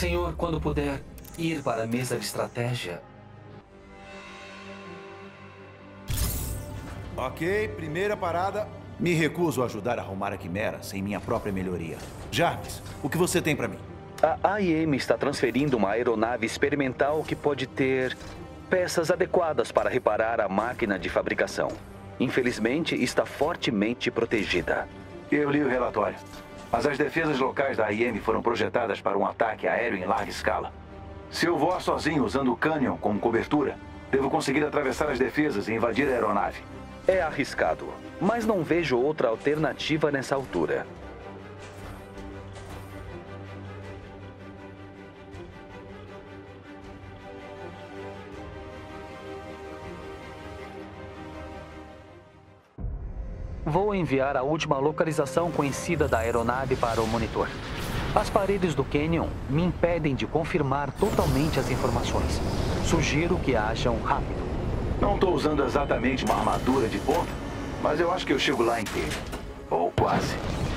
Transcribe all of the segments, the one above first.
Senhor, quando puder ir para a mesa de estratégia. Ok, primeira parada. Me recuso a ajudar a arrumar a Quimera sem minha própria melhoria. Jarvis, o que você tem pra mim? A AIM está transferindo uma aeronave experimental que pode ter peças adequadas para reparar a máquina de fabricação. Infelizmente, está fortemente protegida. Eu li o relatório. Mas as defesas locais da AIM foram projetadas para um ataque aéreo em larga escala. Se eu voar sozinho usando o Canyon como cobertura, devo conseguir atravessar as defesas e invadir a aeronave. É arriscado, mas não vejo outra alternativa nessa altura. Vou enviar a última localização conhecida da aeronave para o monitor. As paredes do Canyon me impedem de confirmar totalmente as informações. Sugiro que ajam rápido. Não estou usando exatamente uma armadura de ponta, mas eu acho que eu chego lá inteiro. Ou quase.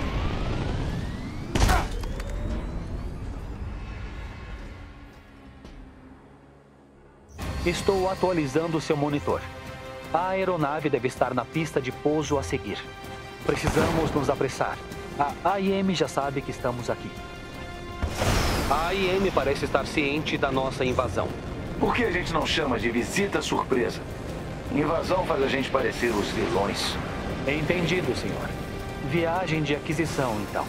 Estou atualizando seu monitor. A aeronave deve estar na pista de pouso a seguir. Precisamos nos apressar. A AIM já sabe que estamos aqui. A AIM parece estar ciente da nossa invasão. Por que a gente não chama de visita surpresa? Invasão faz a gente parecer os vilões. Entendido, senhor. Viagem de aquisição, então.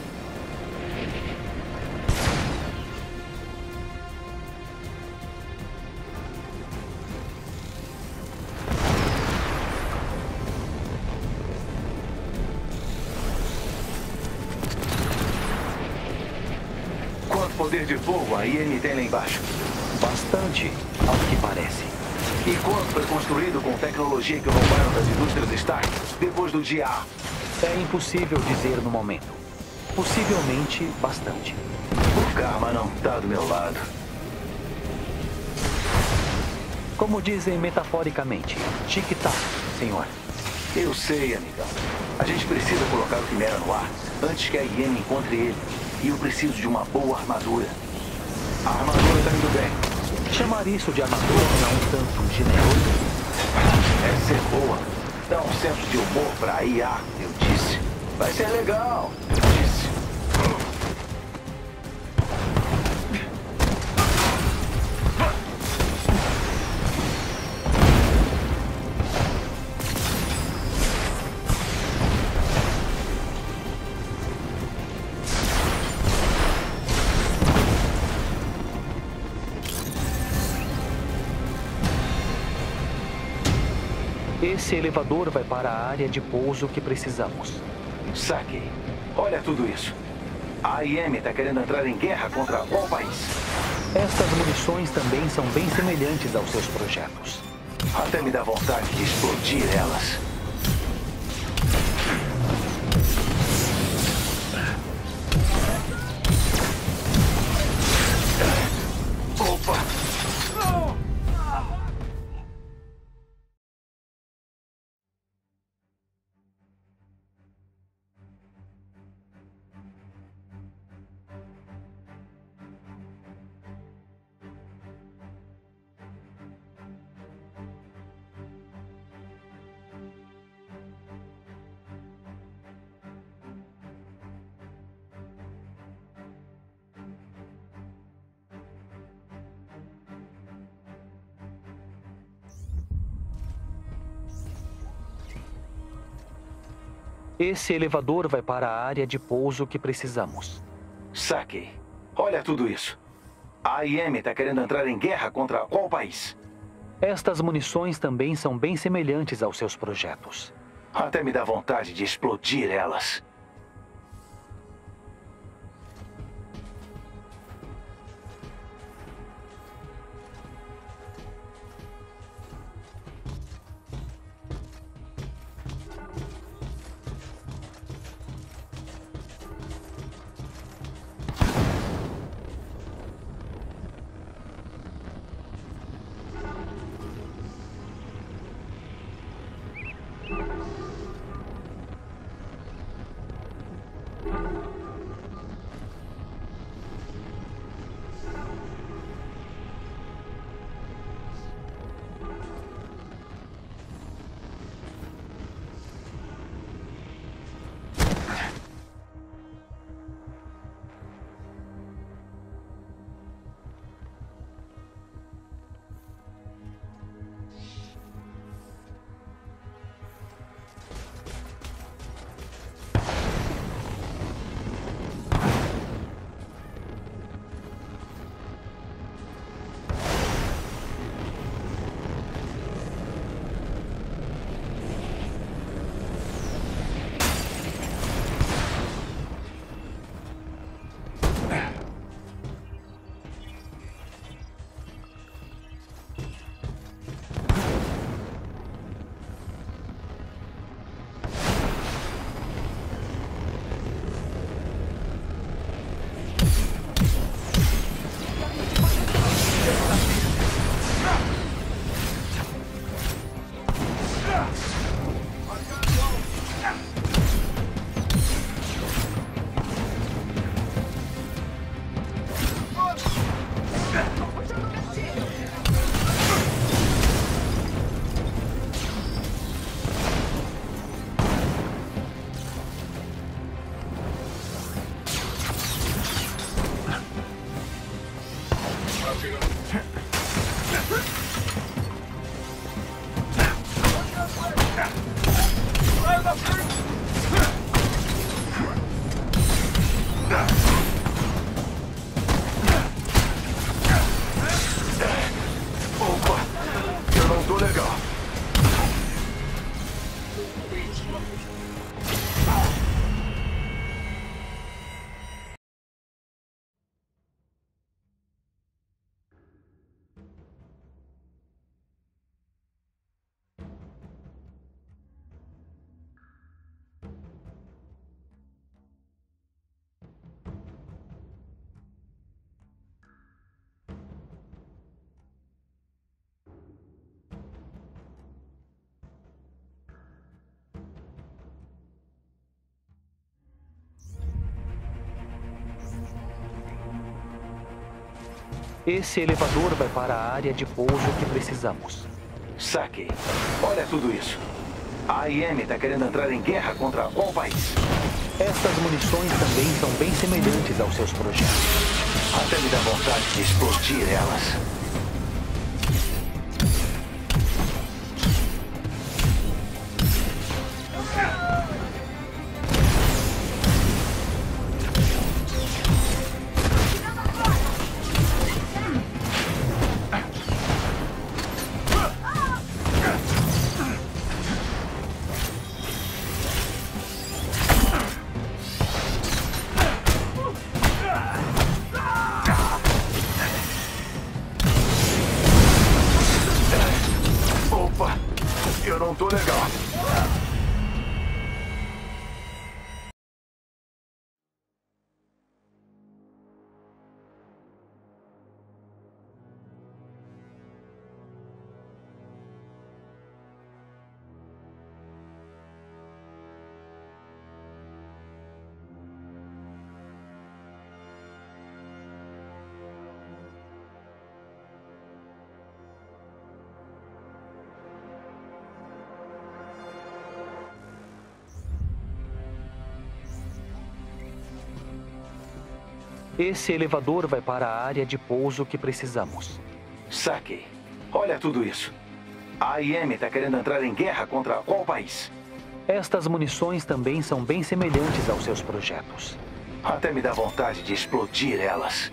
Quanto poder de fogo a IM tem lá embaixo? Bastante, ao que parece. E quanto foi construído com tecnologia que roubaram das indústrias Stark depois do dia A? É impossível dizer no momento. Possivelmente, bastante. O karma não tá do meu lado. Como dizem metaforicamente, tic-tac, senhor. Eu sei, amigão. A gente precisa colocar o Quimera no ar antes que a IM encontre ele. E eu preciso de uma boa armadura. A armadura tá indo bem. Chamar isso de armadura não é um tanto generoso? É ser boa. Dá um senso de humor pra IA, eu disse. Vai ser legal, eu disse. Esse elevador vai para a área de pouso que precisamos. Saquei. Olha tudo isso. A IM tá querendo entrar em guerra contra qual país? Estas munições também são bem semelhantes aos seus projetos. Até me dá vontade de explodir elas. Opa! Esse elevador vai para a área de pouso que precisamos. Saquei. Olha tudo isso. A IM tá querendo entrar em guerra contra qual país? Estas munições também são bem semelhantes aos seus projetos. Até me dá vontade de explodir elas. Opa! Eu não tô legal. Esse elevador vai para a área de pouso que precisamos. Saquei. Olha tudo isso. A AIM está querendo entrar em guerra contra qual país? Estas munições também são bem semelhantes aos seus projetos. Até me dá vontade de explodir elas. Eu não tô legal. Esse elevador vai para a área de pouso que precisamos. Saquei. Olha tudo isso. A AIM está querendo entrar em guerra contra qual país? Estas munições também são bem semelhantes aos seus projetos. Até me dá vontade de explodir elas.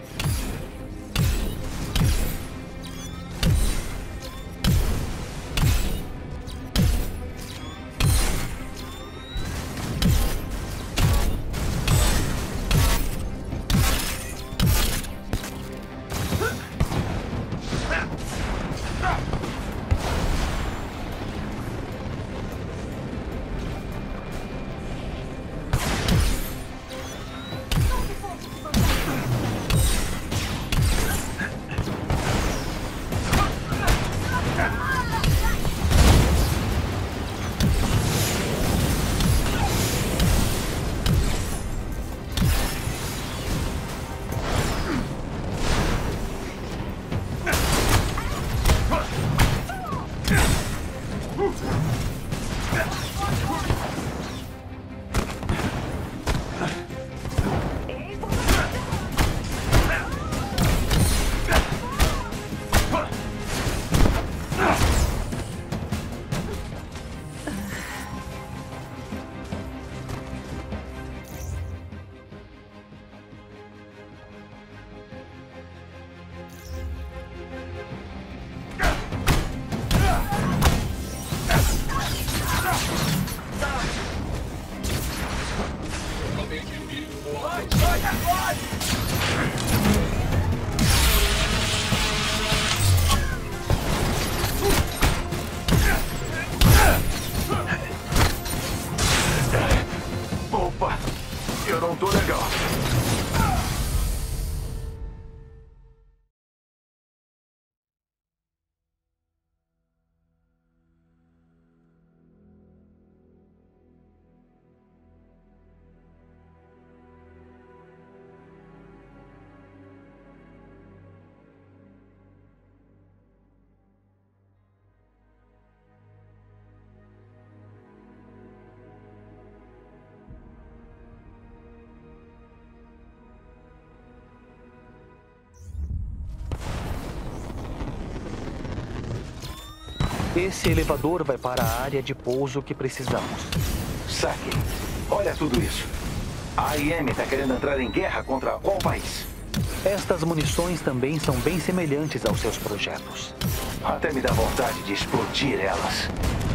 Esse elevador vai para a área de pouso que precisamos. Saque. Olha tudo isso. A AIM está querendo entrar em guerra contra qual país? Estas munições também são bem semelhantes aos seus projetos. Até me dá vontade de explodir elas.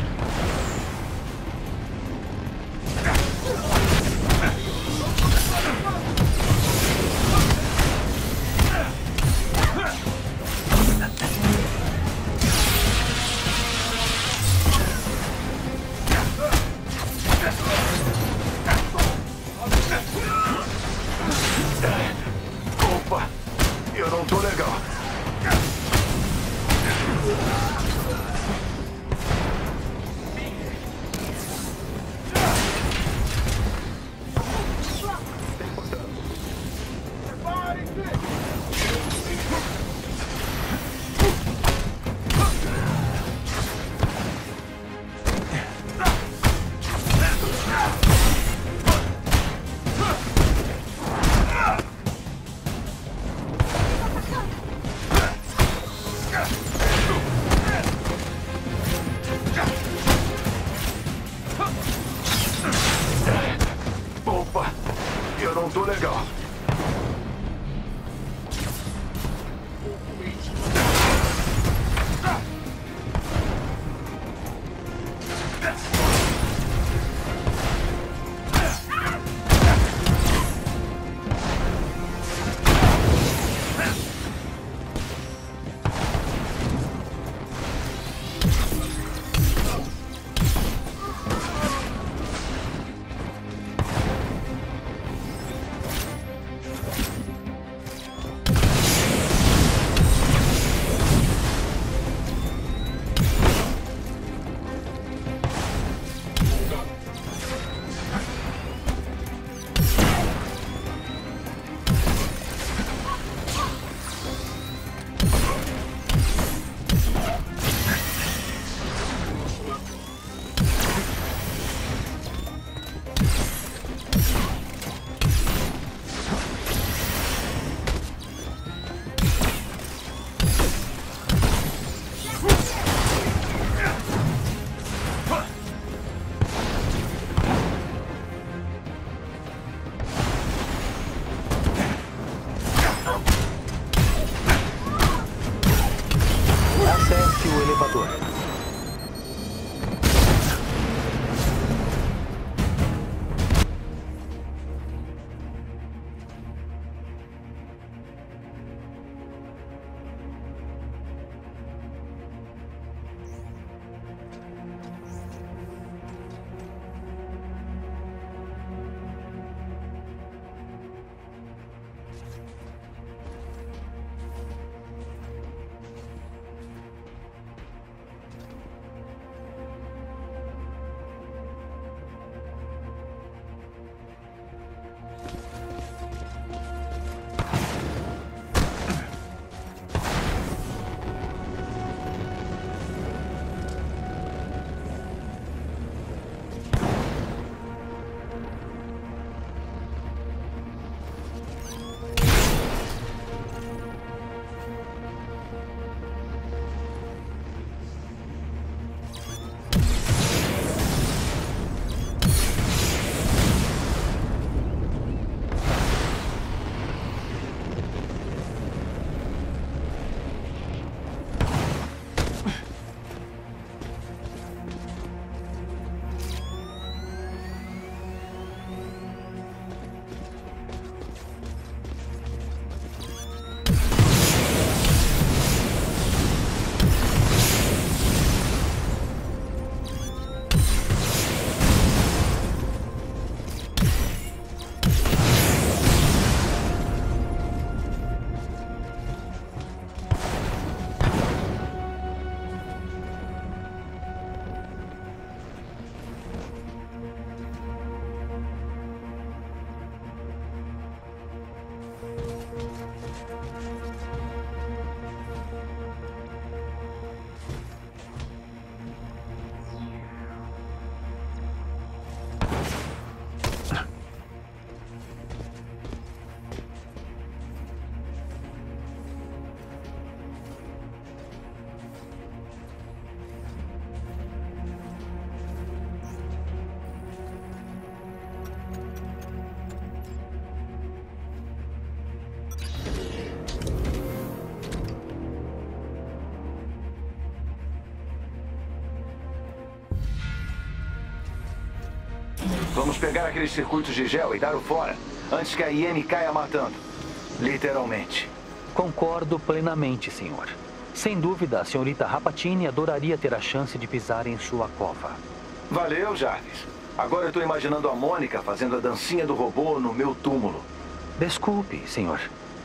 Opa! Eu não tô legal. Opa! Eu não tô legal. Acesse o elevador. Vamos pegar aqueles circuitos de gel e dar o fora, antes que a IM caia matando. Literalmente. Concordo plenamente, senhor. Sem dúvida, a senhorita Rapatini adoraria ter a chance de pisar em sua cova. Valeu, Jarvis. Agora eu tô imaginando a Mônica fazendo a dancinha do robô no meu túmulo. Desculpe, senhor.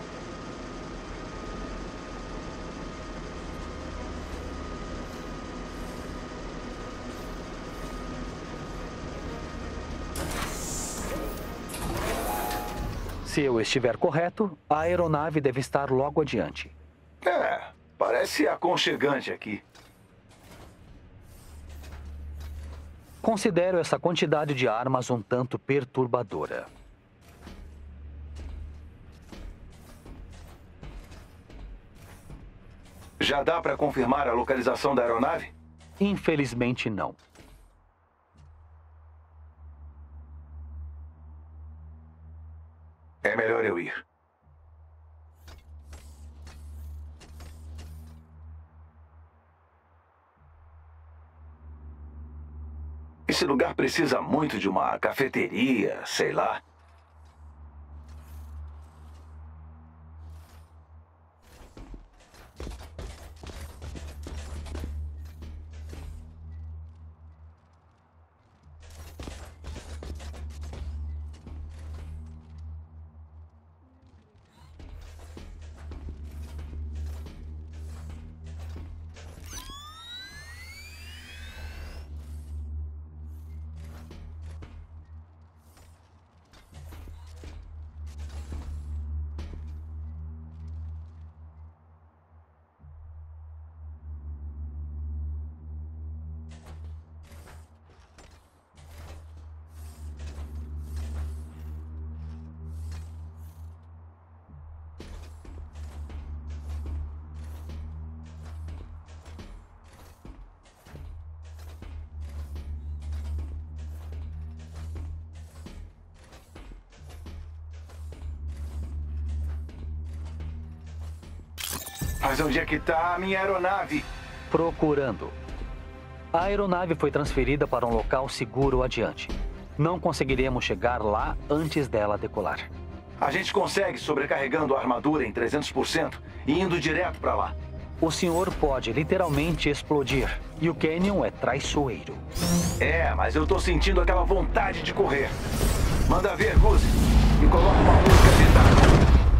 Se eu estiver correto, a aeronave deve estar logo adiante. Parece aconchegante aqui. Considero essa quantidade de armas um tanto perturbadora. Já dá para confirmar a localização da aeronave? Infelizmente, não. É melhor eu ir. Esse lugar precisa muito de uma cafeteria, sei lá. Mas onde é que tá a minha aeronave? Procurando. A aeronave foi transferida para um local seguro adiante. Não conseguiremos chegar lá antes dela decolar. A gente consegue sobrecarregando a armadura em 300% e indo direto para lá. O senhor pode literalmente explodir. E o Canyon é traiçoeiro. Mas eu tô sentindo aquela vontade de correr. Manda ver, Guzi. E coloca uma música agitada.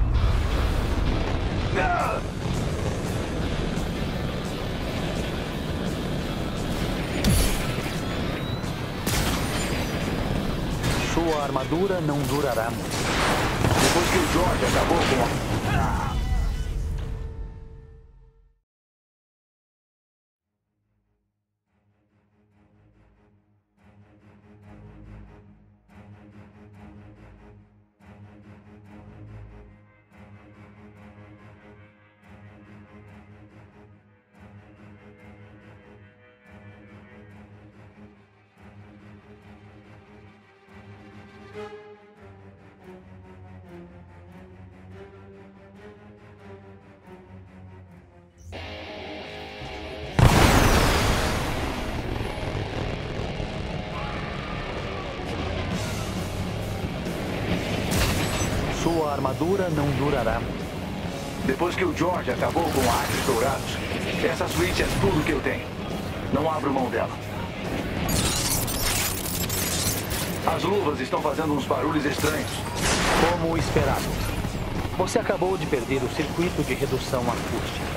Sua armadura não durará muito. Depois que o George acabou com a... Sua armadura não durará muito. Depois que o George acabou com Ares Dourados, essa suíte é tudo que eu tenho. Não abro mão dela. As luvas estão fazendo uns barulhos estranhos. Como esperado. Você acabou de perder o circuito de redução acústica.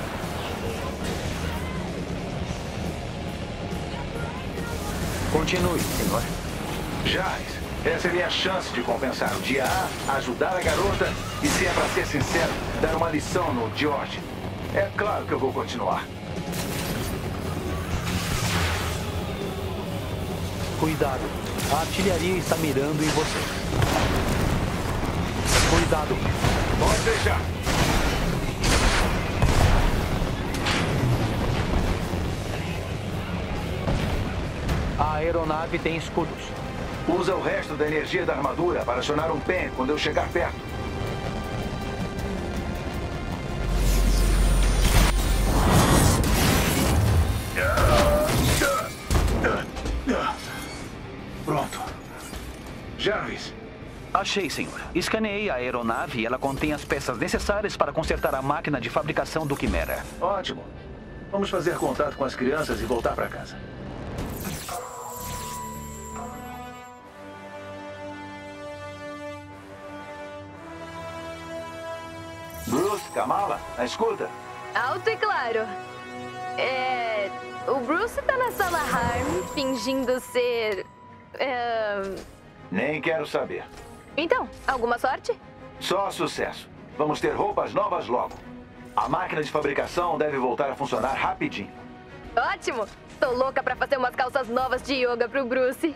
Continue, senhor. Jarvis, essa é minha chance de compensar o dia A, ajudar a garota e, se é pra ser sincero, dar uma lição no George. É claro que eu vou continuar. Cuidado. A artilharia está mirando em você. Cuidado. Pode deixar. A aeronave tem escudos. Usa o resto da energia da armadura para acionar um pen quando eu chegar perto. Pronto. Achei, senhor. Escaneei a aeronave e ela contém as peças necessárias para consertar a máquina de fabricação do Quimera. Ótimo. Vamos fazer contato com as crianças e voltar para casa. Bruce, Kamala, na escuta? Alto e claro. O Bruce tá na sala Harm, fingindo ser... Nem quero saber. Então, alguma sorte? Só sucesso. Vamos ter roupas novas logo. A máquina de fabricação deve voltar a funcionar rapidinho. Ótimo! Tô louca pra fazer umas calças novas de yoga pro Bruce.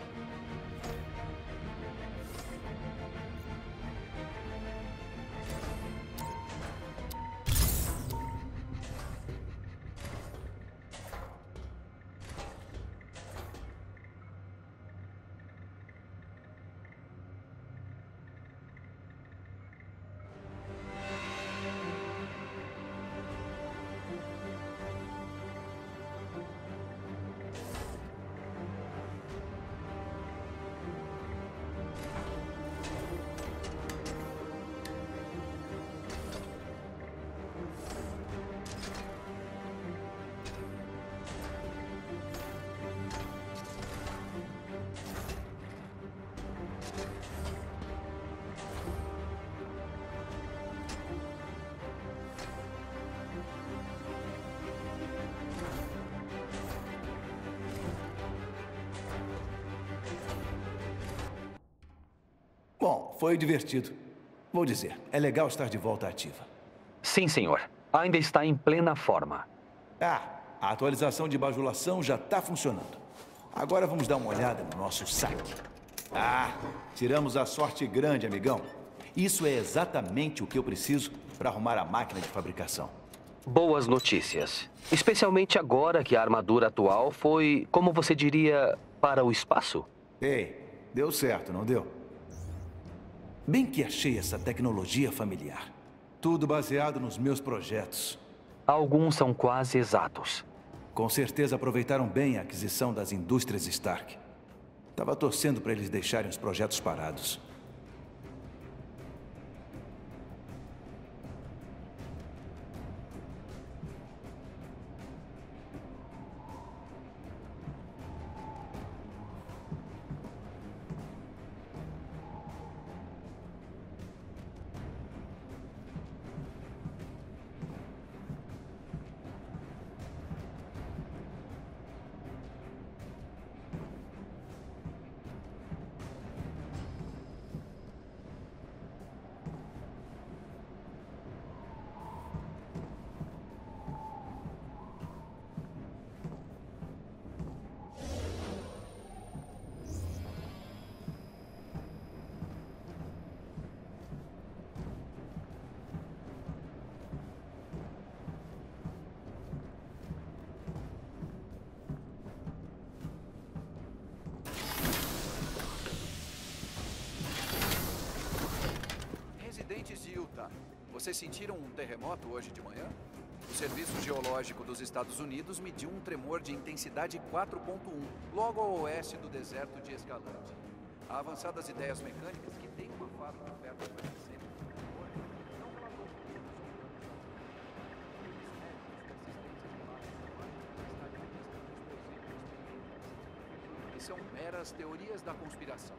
Bom, foi divertido. Vou dizer, é legal estar de volta ativa. Sim, senhor. Ainda está em plena forma. A atualização de bajulação já está funcionando. Agora vamos dar uma olhada no nosso saque. Tiramos a sorte grande, amigão. Isso é exatamente o que eu preciso para arrumar a máquina de fabricação. Boas notícias. Especialmente agora que a armadura atual foi, como você diria, para o espaço? Ei, deu certo, não deu? Bem que achei essa tecnologia familiar. Tudo baseado nos meus projetos. Alguns são quase exatos. Com certeza aproveitaram bem a aquisição das indústrias Stark. Tava torcendo para eles deixarem os projetos parados. Residentes de Utah, vocês sentiram um terremoto hoje de manhã? O Serviço Geológico dos Estados Unidos mediu um tremor de intensidade 4.1, logo ao oeste do deserto de Escalante. Há avançadas ideias mecânicas que têm uma fábrica perto do epicentro do tremor não relatou e são meras teorias da conspiração.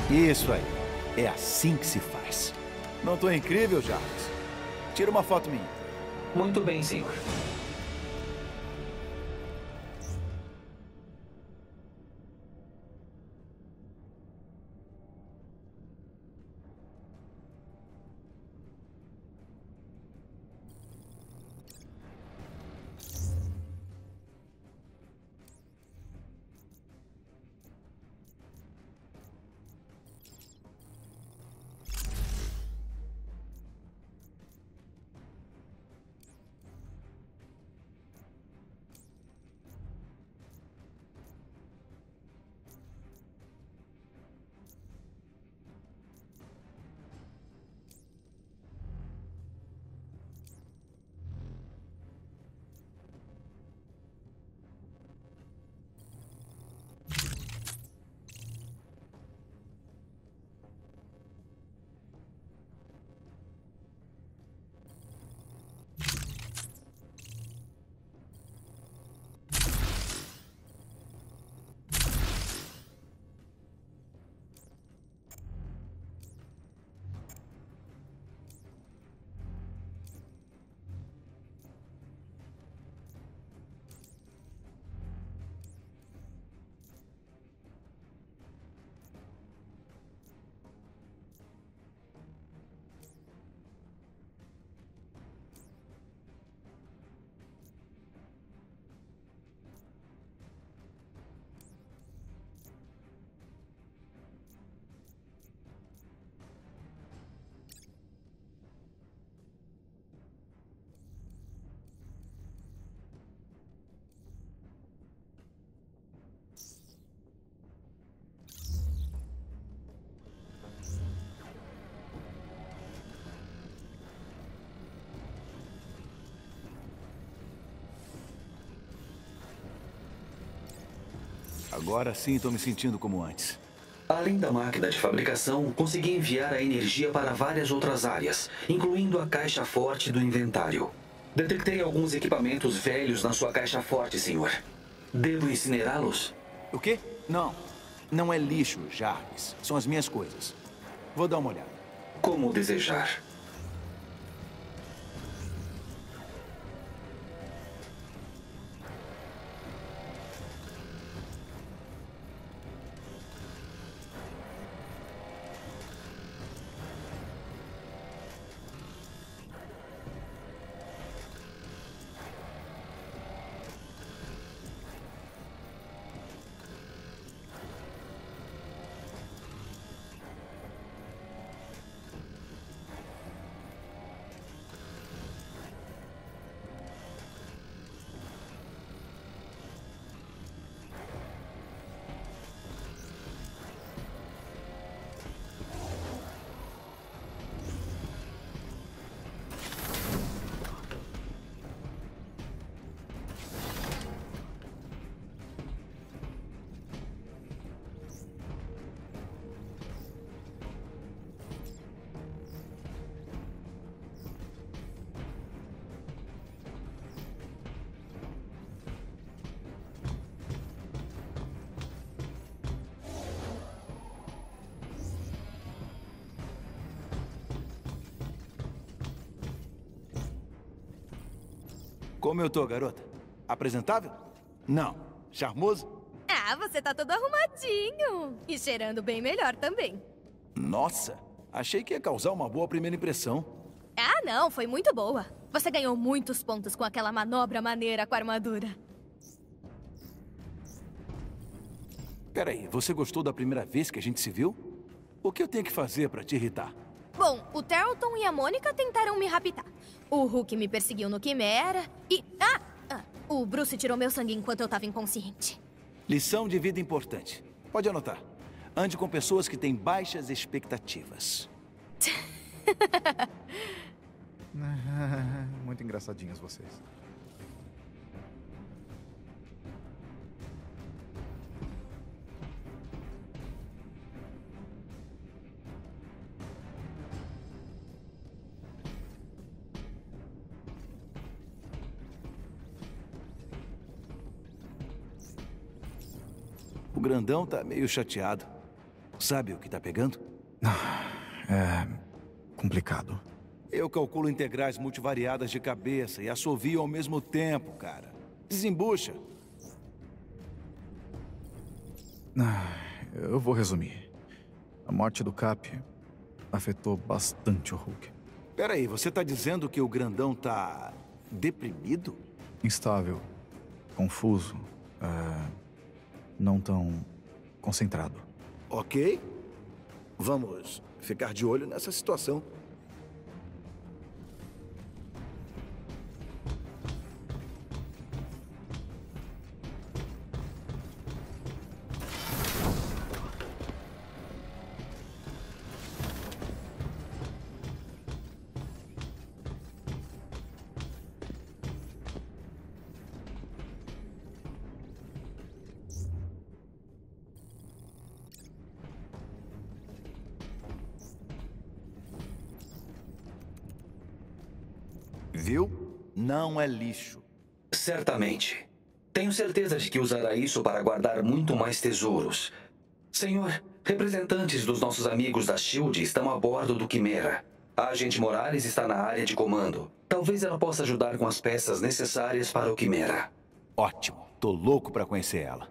Isso aí. É assim que se faz. Não tô incrível, Jarvis? Tira uma foto minha. Muito bem, senhor. Agora sim estou me sentindo como antes. Além da máquina de fabricação, consegui enviar a energia para várias outras áreas, incluindo a caixa forte do inventário. Detectei alguns equipamentos velhos na sua caixa forte, senhor. Devo incinerá-los? O quê? Não. Não é lixo, Jarvis. São as minhas coisas. Vou dar uma olhada. Como desejar. Como eu tô, garota? Apresentável? Não. Charmoso? Ah, você tá todo arrumadinho. E cheirando bem melhor também. Nossa, achei que ia causar uma boa primeira impressão. Ah, não, foi muito boa. Você ganhou muitos pontos com aquela manobra maneira com a armadura. Peraí, você gostou da primeira vez que a gente se viu? O que eu tenho que fazer pra te irritar? Bom, o Tarleton e a Mônica tentaram me raptar. O Hulk me perseguiu no Quimera e... o Bruce tirou meu sangue enquanto eu tava inconsciente. Lição de vida importante. Pode anotar. Ande com pessoas que têm baixas expectativas. Muito engraçadinhos vocês. O grandão tá meio chateado. Sabe o que tá pegando? É complicado. Eu calculo integrais multivariadas de cabeça e assovio ao mesmo tempo, cara. Desembucha. Eu vou resumir. A morte do Cap afetou bastante o Hulk. Peraí, você tá dizendo que o grandão tá deprimido? Instável, confuso, não tão concentrado. Ok. Vamos ficar de olho nessa situação. Viu? Não é lixo. Certamente. Tenho certeza de que usará isso para guardar muito mais tesouros. Senhor, representantes dos nossos amigos da SHIELD estão a bordo do Quimera. A agente Morales está na área de comando. Talvez ela possa ajudar com as peças necessárias para o Quimera. Ótimo. Tô louco pra conhecer ela.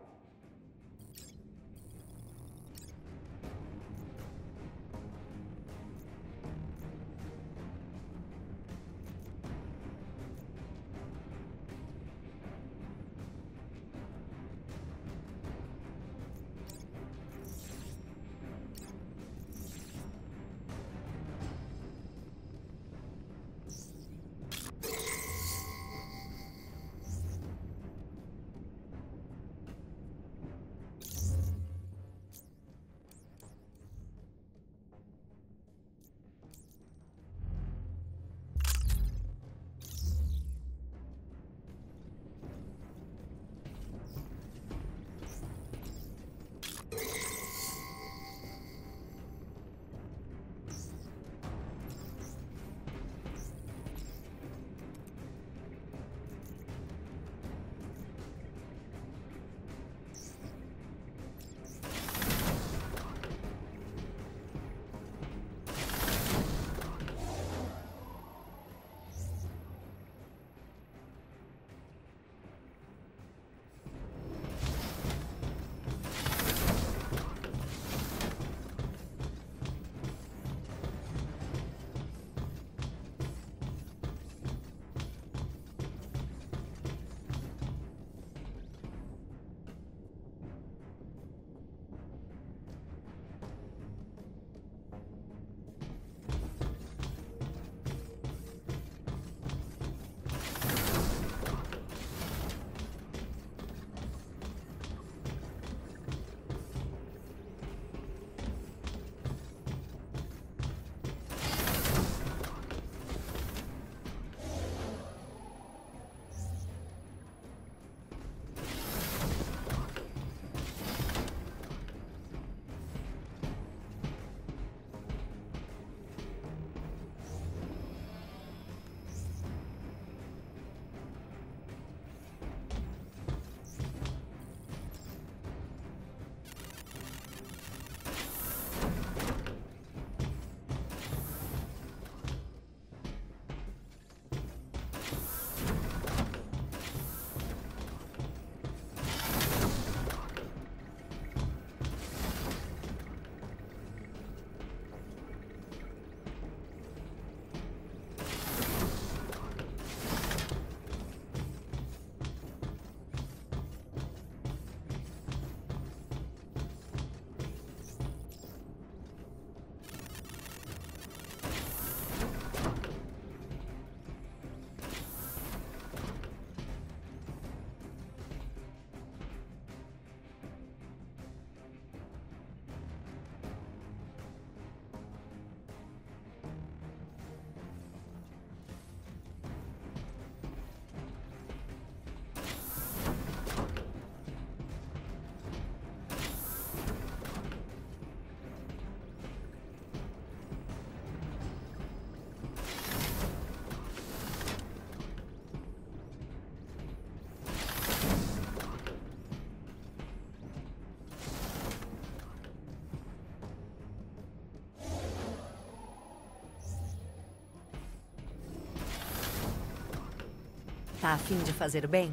Tá a fim de fazer bem?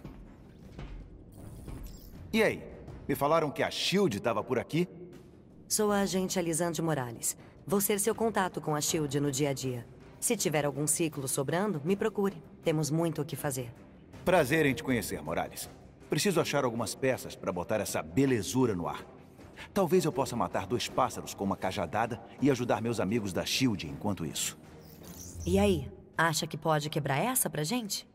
E aí? Me falaram que a SHIELD estava por aqui? Sou a agente Alisande Morales. Vou ser seu contato com a SHIELD no dia a dia. Se tiver algum ciclo sobrando, me procure. Temos muito o que fazer. Prazer em te conhecer, Morales. Preciso achar algumas peças para botar essa belezura no ar. Talvez eu possa matar 2 pássaros com uma cajadada e ajudar meus amigos da SHIELD enquanto isso. E aí? Acha que pode quebrar essa pra gente?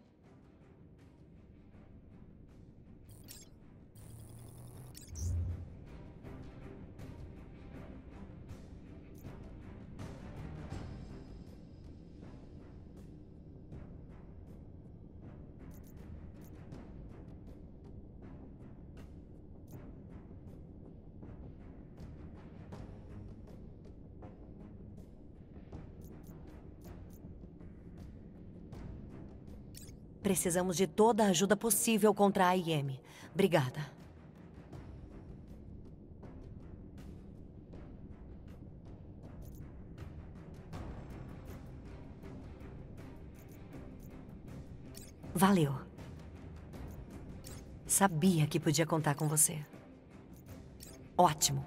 Precisamos de toda a ajuda possível contra a IM. Obrigada. Valeu. Sabia que podia contar com você. Ótimo.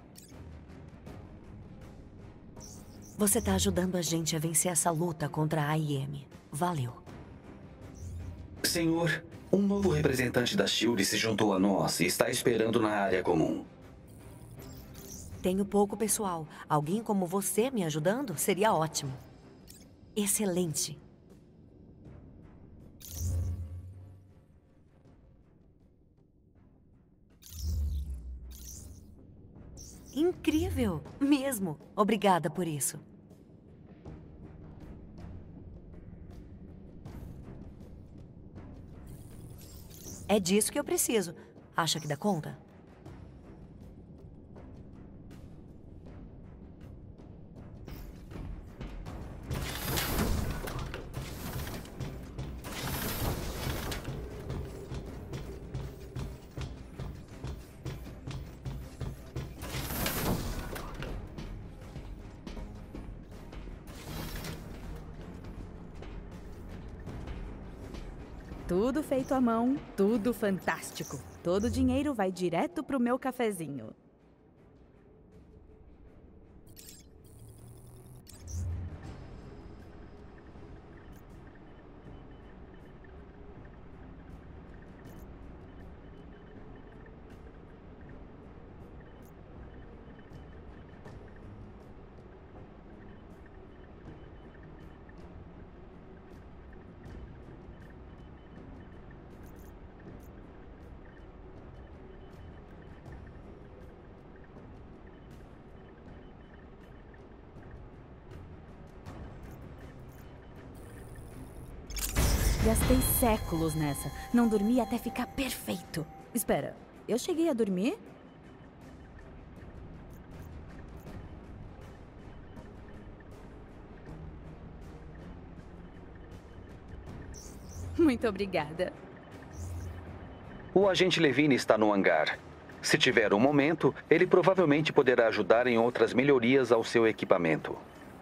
Você tá ajudando a gente a vencer essa luta contra a IM. Valeu. Senhor, um novo representante da SHIELD se juntou a nós e está esperando na área comum. Tenho pouco pessoal. Alguém como você me ajudando seria ótimo. Excelente. Incrível, mesmo. Obrigada por isso. É disso que eu preciso. Acha que dá conta? Tudo feito à mão, tudo fantástico. Todo o dinheiro vai direto pro meu cafezinho. Gastei séculos nessa. Não dormi até ficar perfeito. Espera, eu cheguei a dormir? Muito obrigada. O agente Levine está no hangar. Se tiver um momento, ele provavelmente poderá ajudar em outras melhorias ao seu equipamento.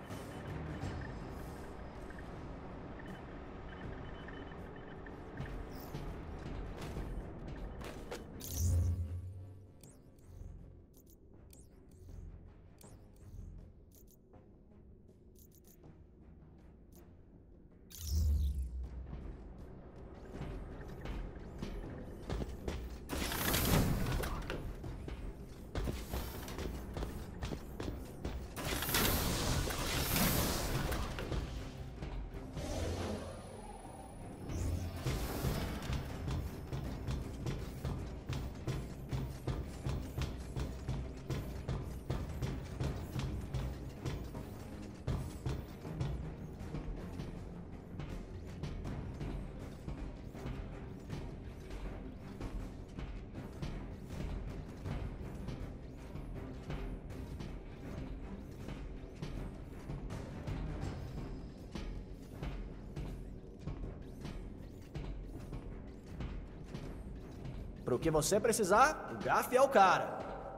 Pro que você precisar, o Gaff é o cara.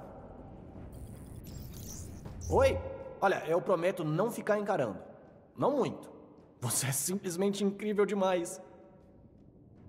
Oi? Olha, eu prometo não ficar encarando. Não muito. Você é simplesmente incrível demais.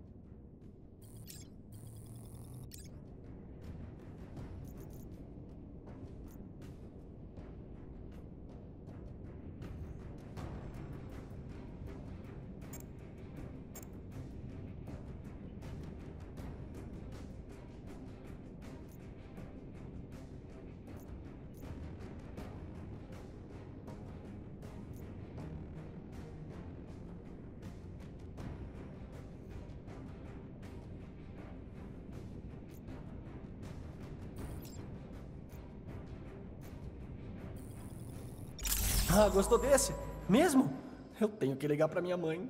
Ah, gostou desse? Mesmo? Eu tenho que ligar pra minha mãe.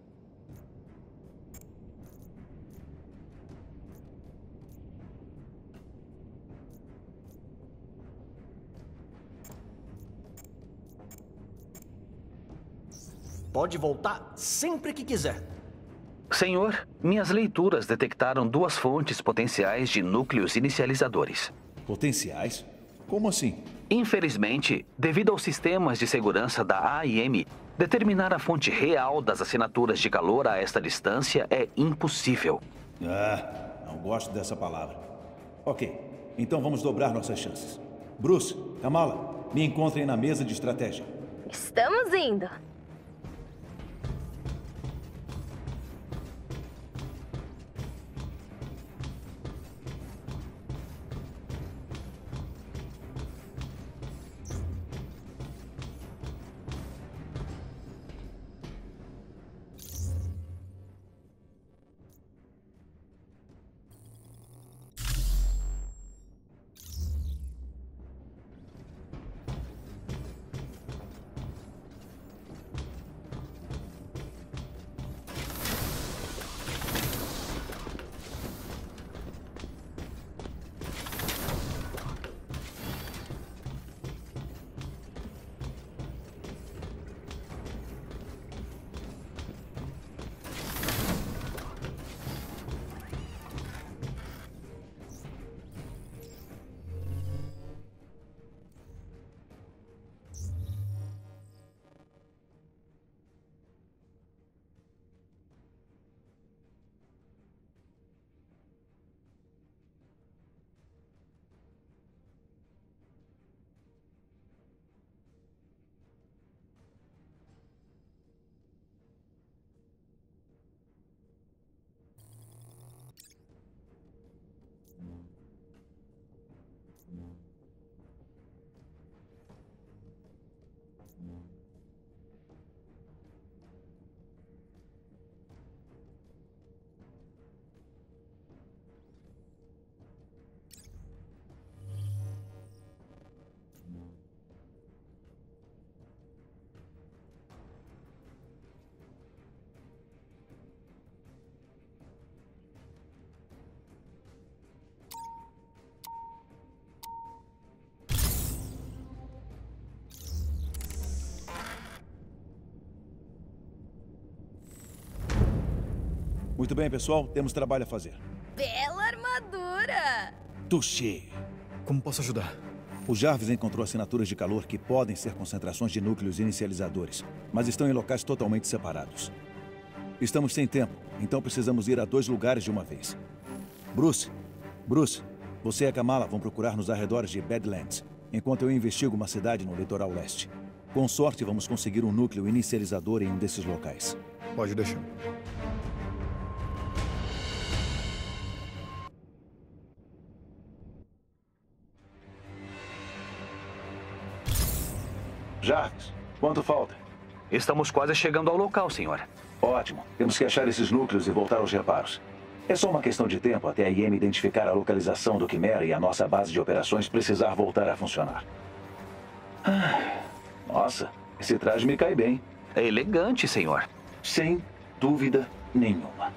Pode voltar sempre que quiser. Senhor, minhas leituras detectaram 2 fontes potenciais de núcleos inicializadores. Potenciais? Como assim? Infelizmente, devido aos sistemas de segurança da AIM, determinar a fonte real das assinaturas de calor a esta distância é impossível. Ah, não gosto dessa palavra. Ok, então vamos dobrar nossas chances. Bruce, Kamala, me encontrem na mesa de estratégia. Estamos indo. Muito bem, pessoal. Temos trabalho a fazer. Bela armadura! Touché. Como posso ajudar? O Jarvis encontrou assinaturas de calor que podem ser concentrações de núcleos inicializadores, mas estão em locais totalmente separados. Estamos sem tempo, então precisamos ir a 2 lugares de uma vez. Bruce, você e a Kamala vão procurar nos arredores de Badlands, enquanto eu investigo uma cidade no litoral leste. Com sorte, vamos conseguir um núcleo inicializador em um desses locais. Pode deixar. Jarvis, quanto falta? Estamos quase chegando ao local, senhor. Ótimo. Temos que achar esses núcleos e voltar aos reparos. É só uma questão de tempo até a IM identificar a localização do Quimera e a nossa base de operações precisar voltar a funcionar. Nossa, esse traje me cai bem. É elegante, senhor. Sem dúvida nenhuma.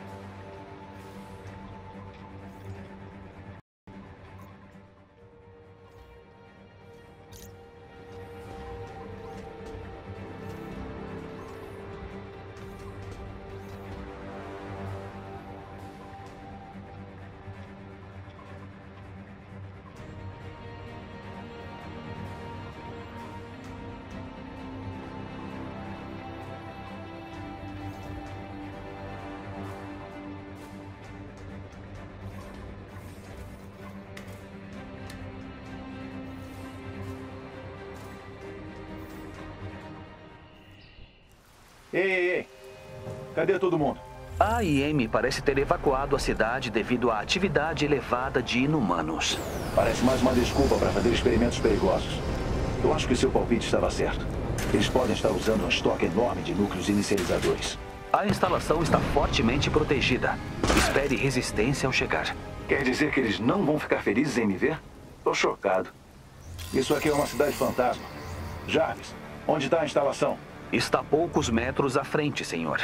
Ei! Cadê todo mundo? A AIM parece ter evacuado a cidade devido à atividade elevada de inumanos. Parece mais uma desculpa para fazer experimentos perigosos. Eu acho que seu palpite estava certo. Eles podem estar usando um estoque enorme de núcleos inicializadores. A instalação está fortemente protegida. Espere resistência ao chegar. Quer dizer que eles não vão ficar felizes em me ver? Tô chocado. Isso aqui é uma cidade fantasma. Jarvis, Onde está a instalação? Está a poucos metros à frente, senhor.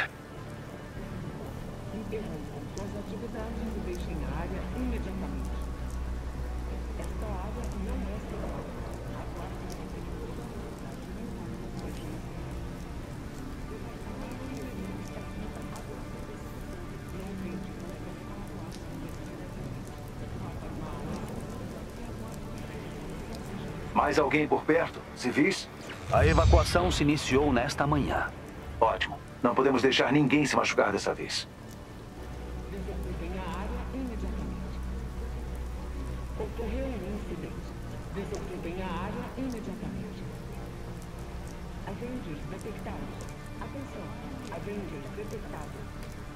Mais alguém por perto? Civis? A evacuação se iniciou nesta manhã. Ótimo. Não podemos deixar ninguém se machucar dessa vez. Desocupem a área imediatamente. Ocorreu um incidente. Desocupem a área imediatamente. Avengers detectados. Atenção. Avengers detectados.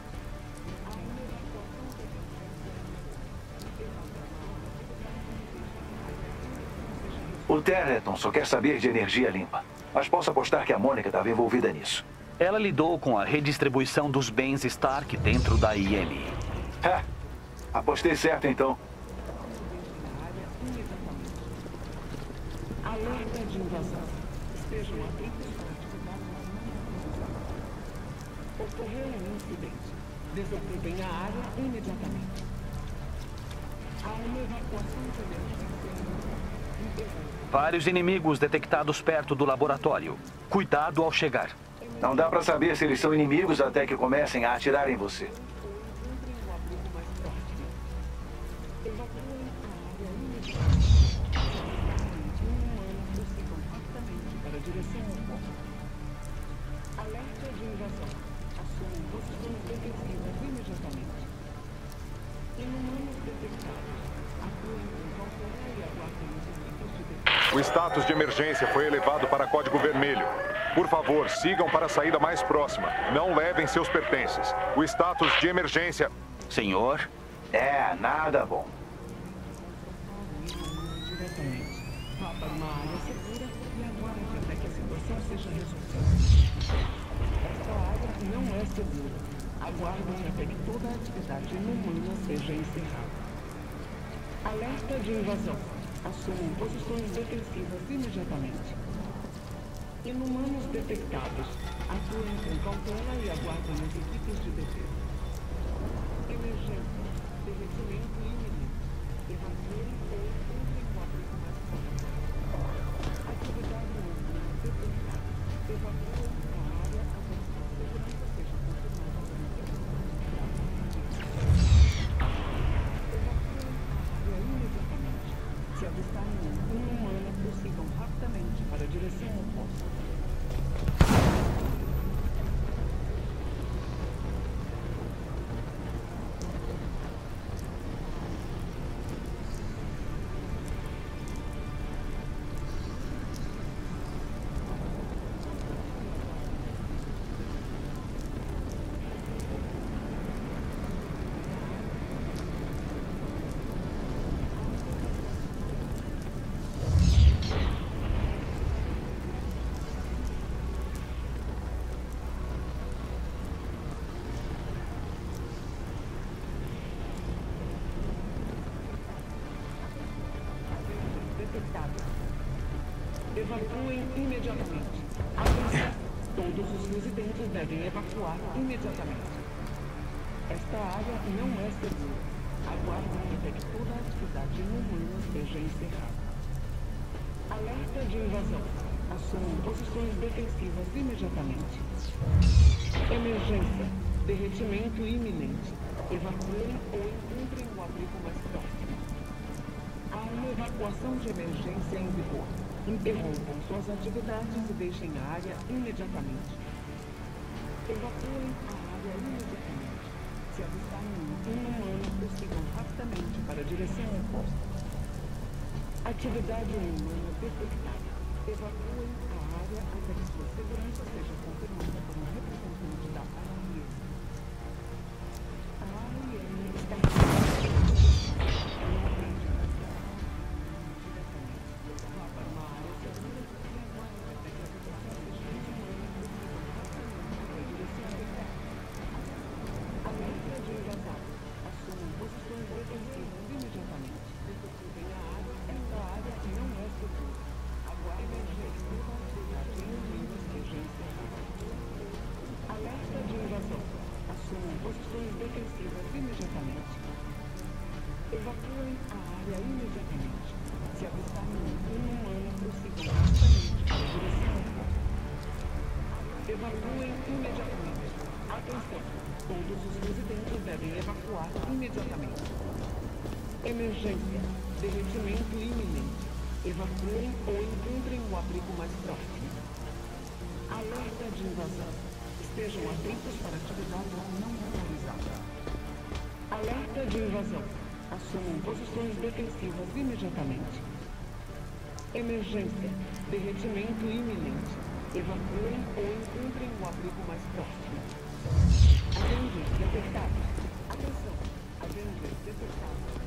O Terreton só quer saber de energia limpa. Mas posso apostar que a Mônica estava envolvida nisso. Ela lidou com a redistribuição dos bens Stark dentro da IM. Apostei certo, então. Alerta de invasão. Estejam atentos para atividade. Ocorreu um incidente. Desocupem a área imediatamente. Há uma evacuação de emergência. Vários inimigos detectados perto do laboratório. Cuidado ao chegar. Não dá pra saber se eles são inimigos até que comecem a atirar em você. Alerta de invasão. Assumam posições defensivas imediatamente. Inumanos detectados. Atuem com cautela e aguardem os eventos de defesa. O status de emergência foi elevado para código vermelho. Por favor, sigam para a saída mais próxima. Não levem seus pertences. O status de emergência... Senhor? Nada bom. Diretamente. Vá para uma área segura e aguarde até que a situação seja resolvida. Esta área não é segura. Aguardem até que toda a atividade inumana seja encerrada. Alerta de invasão. Assumam posições defensivas imediatamente. Inumanos detectados. Atuem com cautela e aguardem as equipes de defesa. Emergência. Derretimento iminente. Evacuem ou entrem com abrigo mais próximo. Atividade humana detectada. Evacuem a área até que a segurança seja confirmada por Evacuem a área imediatamente. Se avistarem um inumano, prossigam rapidamente para a direção oposta. Evacuem imediatamente. Atenção. Todos os residentes devem evacuar imediatamente. Esta área não é segura. Aguardem até que toda a atividade inumana seja encerrada. Alerta de invasão. Assumam posições defensivas imediatamente. Emergência. Derretimento iminente. Evacuem ou encontrem o abrigo mais próximo. Há uma evacuação de emergência em vigor. Interrompam suas atividades e deixem a área imediatamente. Evacuem a área imediatamente. Se avistarem um inumano, prossigam rapidamente para a direção oposta. Atividade inumana detectada. Evacuem a área até que sua segurança seja confirmada por um representante da AIM. A AIM está Esta área não é segura. Aguardem a emergência. imediatamente. Atenção, todos os residentes devem evacuar imediatamente. Emergência, derretimento iminente. Evacuem ou encontrem o abrigo mais próximo. Alerta de invasão. Estejam atentos para atividade não autorizada. Alerta de invasão. Assumam posições defensivas imediatamente. Emergência. Derretimento iminente. Evacuem ou encontrem o abrigo mais próximo. Agentes detectados. Atenção. Agentes detectados.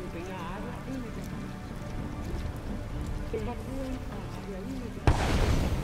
Evacuem a área imediatamente.